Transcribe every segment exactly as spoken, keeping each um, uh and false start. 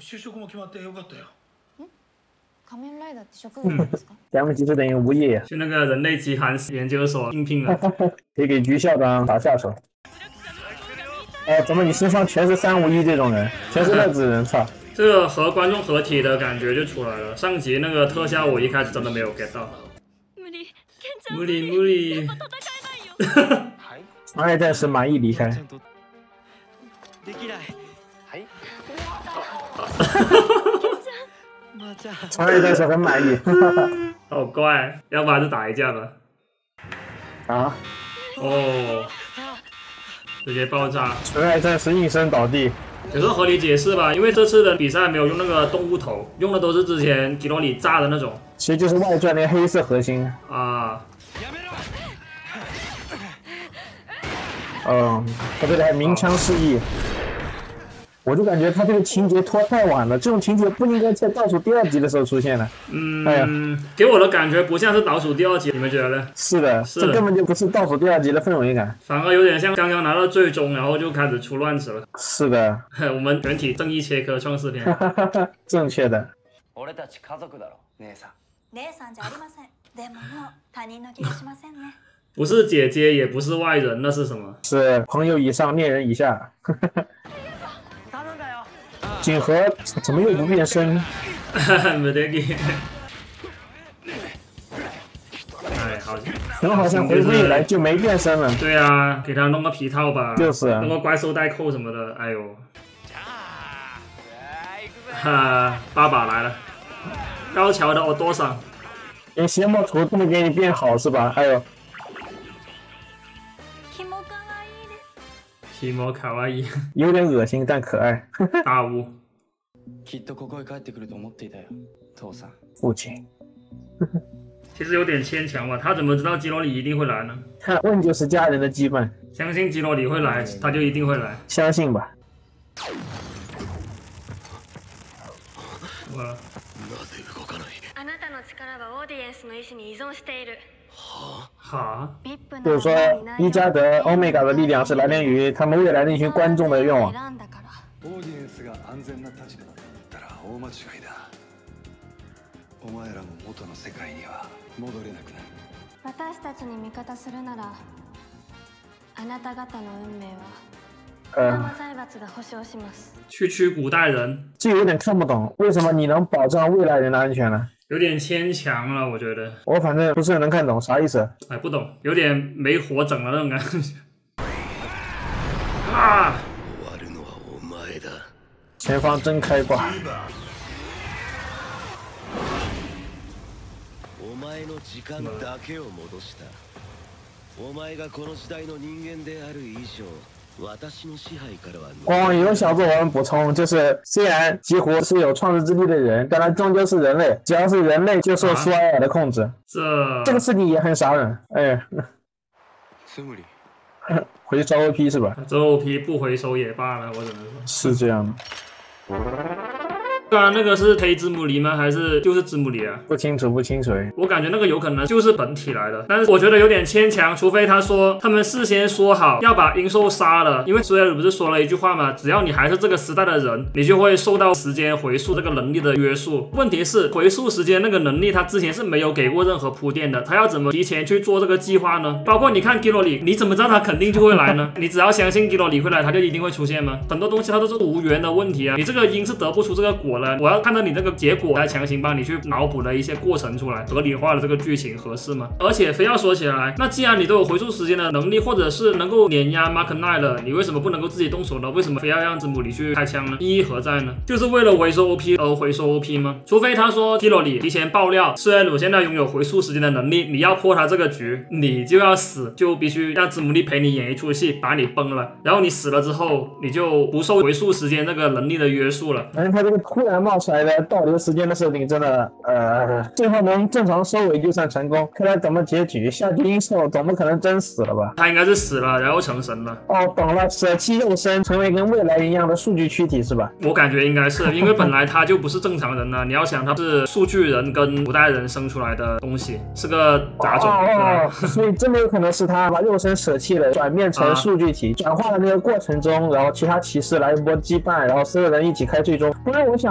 就職も決まってよかったよ。 仮面ライダーって職業なんですか？ 咱们其实等于无业， 去那个人类奇谭研究所应聘了。 可以给于校长打下手。哎，怎么你身上全是三无一这种人，全是乐子人，操！ 这个和观众合体的感觉就出来了。上集那个特效我一开始真的没有 get 到。無理無理。 长野战士满意离开。长野战士很满意。 好怪，要不还是打一架吧。 啊！ 哦，直接爆炸。 纯爱战士应声倒地。 有时候合理解释吧，因为这次的比赛没有用那个动物头，用的都是之前吉罗里炸的那种。 其实就是外传那黑色核心。 啊。 嗯，他这里还鸣枪示意。我就感觉他这个情节拖太晚了，这种情节不应该在倒数第二集的时候出现的。 嗯， 哎呀， 给我的感觉不像是倒数第二集，你们觉得呢？ 是的， 是的这根本就不是倒数第二集的氛围感， 反而有点像刚刚拿到最终，然后就开始出乱子了。 是的， 我们全体正义切割创世篇。 正确的。 俺たち家族だろ、姉さん。 姉さんじゃありません。でももう他人の気がしませんね。 不是姐姐，也不是外人，那是什么？ 是朋友以上，恋人以下。锦和怎么又不变身？ 没得给。哎，好， 人好像回归以来就没变身了。 对啊，给他弄个皮套吧， 就是、啊、 弄个怪兽代扣什么的。哎呦，哈，爸爸来了，高桥的奥多桑。 连邪魔图都没给你变好是吧？哎呦。 提莫卡哇伊， 有点恶心但可爱。 大屋。 父亲。 其实有点牵强吧，他怎么知道基罗里一定会来呢？ 看问就是家人的羁绊。 相信基罗里会来，他就一定会来。 相信吧。 我。 あなたの力はオーディエンスの意志に依存している。 哈， 就是说伊加德欧米伽的力量是来源于他们未来的一群观众的愿望。 私たちに味方するなら、あなた方の運命は呃， 財閥が保証します。 区区古代人， 这有点看不懂，为什么你能保障未来人的安全呢？ 有点牵强了，我觉得。 我反正不是很能看懂，啥意思？ 哎，不懂，有点没活整了那种感觉。啊！ 前方真开挂。哦，有小作文补充，就是虽然几乎是有创世之力的人，但他终究是人类，只要是人类就受苏埃尔的控制。 这这个事情也很傻人，哎。回收 O P 是吧？ 这 O P 不回收也罢了，我只能说。 是这样的。 刚刚那个是黑之母狸吗？还是就是之母狸啊？ 不清楚，不清楚。 我感觉那个有可能就是本体来的，但是我觉得有点牵强，除非他说他们事先说好要把鹰兽杀了，因为苏埃尔不是说了一句话吗？只要你还是这个时代的人，你就会受到时间回溯这个能力的约束。问题是回溯时间那个能力，他之前是没有给过任何铺垫的，他要怎么提前去做这个计划呢？包括你看基罗里，你怎么知道他肯定就会来呢？你只要相信基罗里会来，他就一定会出现吗？很多东西它都是无缘的问题啊，你这个因是得不出这个果了，我要看到你这个结果来强行帮你去脑补的一些过程出来，合理化的这个剧情合适吗？而且非要说起来，那既然你都有回溯时间的能力，或者是能够碾压 Mark Knight 了，你为什么不能够自己动手呢？为什么非要让之母里去开枪呢？意义何在呢？就是为了回收 O P 而回收 O P 吗？除非他说基罗里提前爆料，虽然我现在拥有回溯时间的能力，你要破他这个局，你就要死，就必须让之母力陪你演一出戏，把你崩了，然后你死了之后，你就不受回溯时间这个能力的约束了。 反正他这个突然冒出来的倒流时间的设定真的，呃，最后能正常收尾就算成功。看来怎么结局，下地鹰兽总不可能真死了吧？ 他应该是死了，然后成神了。 哦，懂了，舍弃肉身，成为跟未来一样的数据躯体是吧？ 我感觉应该是，因为本来他就不是正常人呢。你要想，他是数据人跟古代人生出来的东西，是个杂种。 哦，哦所以真的有可能是他把肉身舍弃了，转变成数据体，啊、转化的那个过程中，然后其他骑士来一波羁绊，然后所有人一起开最终。不然我想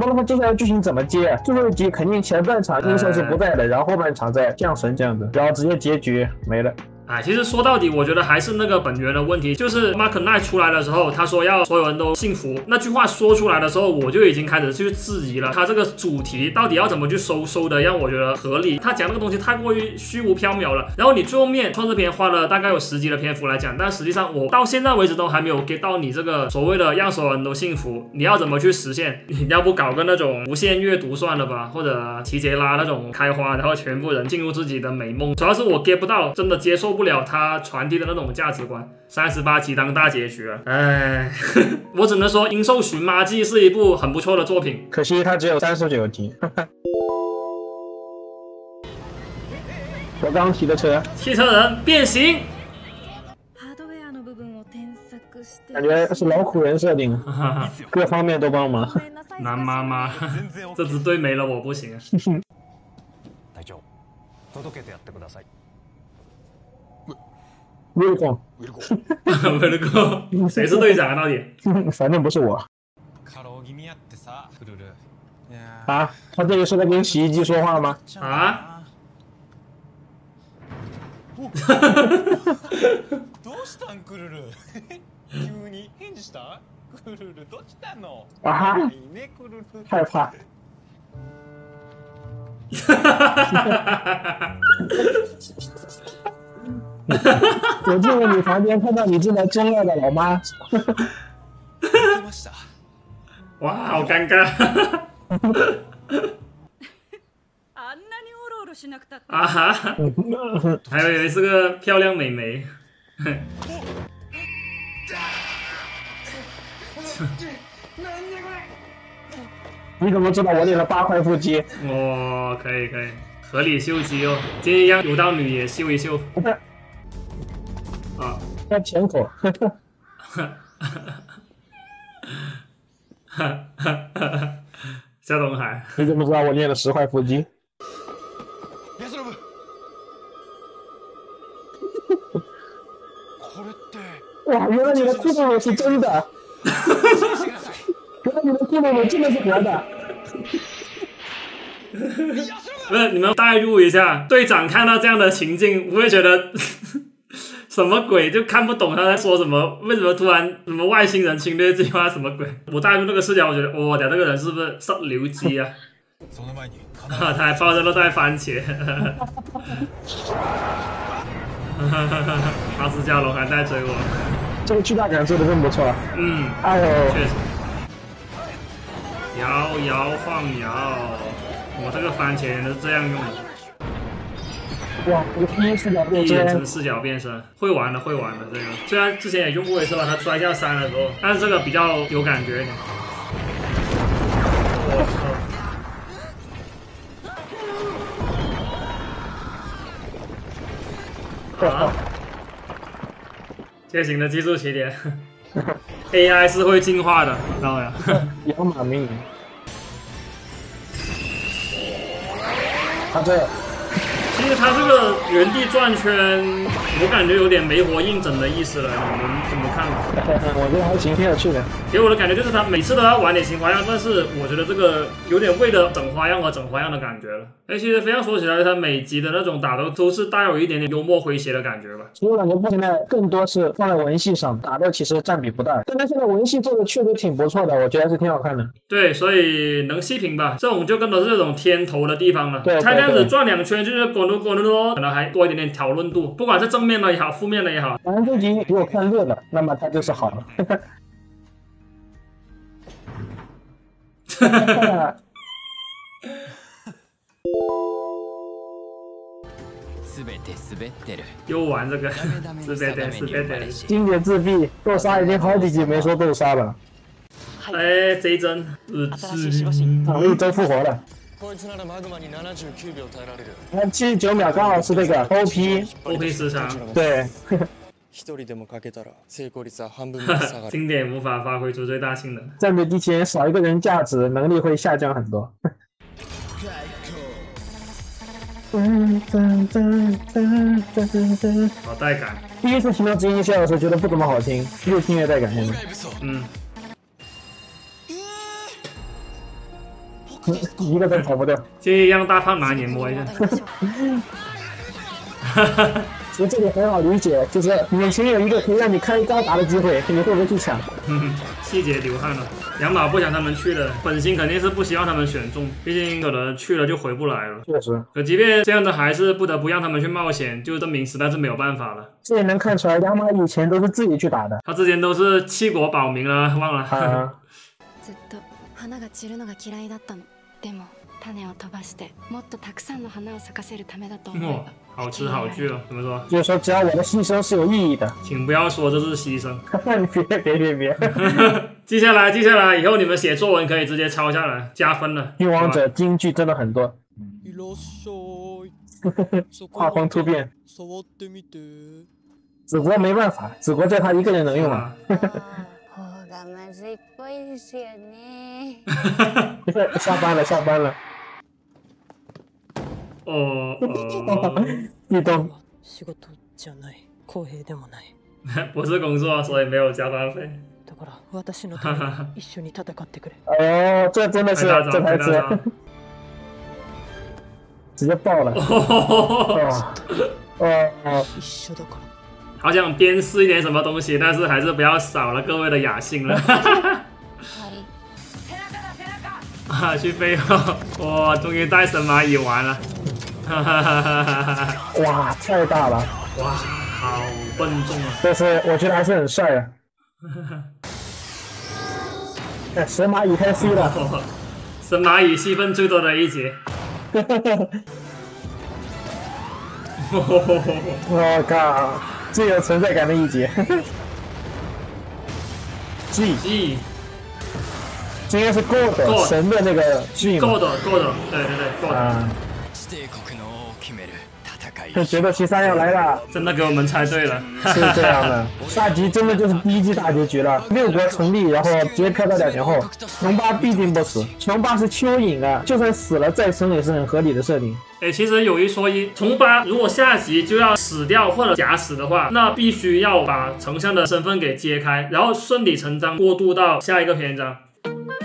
不然的话，接下来剧情怎么接啊？最后一集肯定前半场英寿是不在的，然后后半场再降神这样子，然后直接结局没了。 哎，其实说到底，我觉得还是那个本源的问题，就是 Mark Knight 出来的时候，他说要所有人都幸福，那句话说出来的时候，我就已经开始去质疑了，他这个主题到底要怎么去收，收的让我觉得合理。他讲那个东西太过于虚无缥缈了，然后你最后面创制片花了大概有十集的篇幅来讲，但实际上我到现在为止都还没有 get 到你这个所谓的让所有人都幸福，你要怎么去实现？你要不搞个那种无限阅读算了吧，或者奇杰拉那种开花，然后全部人进入自己的美梦。主要是我 get 不到，真的接受不了他传递的那种价值观。三十八集当大结局了，哎，我只能说《鹰兽寻妈记》是一部很不错的作品， 可惜它只有三十九集。我刚骑的车， 汽车人变形， 感觉是老虎人设定，各方面都帮忙。 男妈妈，这支队没了我不行。 隊長、届けてやってください。 威尔贡， 威尔贡，谁是队长啊？到底？ 反正不是我。啊，他这个是在跟洗衣机说话吗？ 啊？ どうしたんクルル？急に返事した？クルルどうしたの？ 啊哈！ ねクルル。 害怕。我进了你房间，看到你正在中二的老妈。 哇，好尴尬！啊哈！还以为是个漂亮美眉。 你怎么知道我练了八块腹肌？ 哦，可以可以，合理秀肌哦，今天让有道女也秀一秀。啊， 要舔口。 夏东海， 你怎么知道我练了十块腹肌？哇，原来你的库鲁鲁是真的！原来你的库鲁鲁真的是活的！ 不是，你们代入一下，队长看到这样的情境，不会觉得什么鬼，就看不懂他在说什么？为什么突然什么外星人侵略计划什么鬼？我代入那个视角，我觉得，我的这个人是不是是刘基啊？他还抱着那袋番茄。哈斯加龙还在追我， 这个巨大感做的真不错。 嗯， 哎呦， 确实，摇摇晃摇，我这个番茄是这样用的。 哇，这个第一视角变第一人身， 称视角变身，会玩的会玩的这个，虽然之前也用过一次吧，他摔下山的时候，但是这个比较有感觉一点。我操！啊！这型的记住起点 ，A I 是会进化的，知道没有？ 养马命。他这， 其实他这个原地转圈，我感觉有点没活硬整的意思了，你们怎么看？ 我觉得还行，挺有趣的。 给我的感觉就是他每次都要玩点新花样，但是我觉得这个有点为了整花样而整花样的感觉了。哎，其实非要说起来，他每集的那种打斗都是带有一点点幽默诙谐的感觉吧。 所以我感觉现在更多是放在文戏上，打斗其实占比不大。但他现在文戏做的确实挺不错的，我觉得还是挺好看的。 对，所以能细评吧。这种就更多是这种天头的地方了。 对， 他这样子转两圈就是滚噜滚噜噜，可能还多一点点讨论度，不管是正面的也好，负面的也好。 反正这集给我看热的，那么它就是好的。又玩这个，自卑的自卑的。 经典自闭，豆沙已经好几集没说豆沙了。 哎，这一针，日志， 唐丽都复活了。那七十九秒刚好是这个 O P O P 时长， 对。 经典无法发挥出最大性能。 战队机器人少一个人价值，能力会下降很多。 好带感。 第一次听到真音效的时候，觉得不怎么好听，越听越带感。现在， 嗯。 一个都跑不掉。 建议让大胖拿眼摸一下。 其实这里很好理解，就是眼前有一个可以让你开高达的机会，你会不会去抢？ 细节流汗了。杨马不想他们去的，本心肯定是不希望他们选中，毕竟有的去了就回不来了。 确实， 可即便这样的，还是不得不让他们去冒险，就证明实在是没有办法了。 这也能看出来，杨马以前都是自己去打的。 他之前都是弃国保民了，忘了。 啊ずっと花が散るのが嫌いだったの。でも種を飛ばしてもっとたくさんの花を咲かせるためだと思え哇ば。， 好吃好剧哦，怎么说？ 就是说，只要我的牺牲是有意义的， 请不要说这是牺牲。 你别别别别， 记下来，记下来，以后你们写作文可以直接抄下来，加分了。 欲望者金句真的很多， いらっしゃい。 画风突变。 触ってみて。 子国没办法，子国就他一个人能用嘛。 方がまずいっぽいですよね。 下班了，下班了。 哦哦， 壁咚。 仕事じゃない公平でもない。 不是工作，所以没有加班费。 だから私のために一緒に戦ってくれ。 哦，这真的是太大招这台词太大招， 直接爆了。哦哦哦， 一緒だから。 好想鞭尸一点什么东西，但是还是不要扫了各位的雅兴了。啊，去背后，哇，终于带神蚂蚁玩了。 哇，太大了！ 哇，好笨重啊！ 但是我觉得还是很帅啊。哎，神蚂蚁太 C 了。 神蚂蚁戏份最多的一节。 我靠，最有存在感的一节。G G 这应该是 God 神的那个 G 嘛？ 够的，够的，对对对，够的。 啊，觉得七三要来了， 真的给我们猜对了。 是这样的。下集真的就是第一季大结局了，六国成立，然后直接飘到两年后，穷八必定不死。穷八是蚯蚓啊，就算死了再生也是很合理的设定。 哎，其实有一说一，穷八如果下集就要死掉或者假死的话，那必须要把丞相的身份给揭开，然后顺理成章过渡到下一个篇章。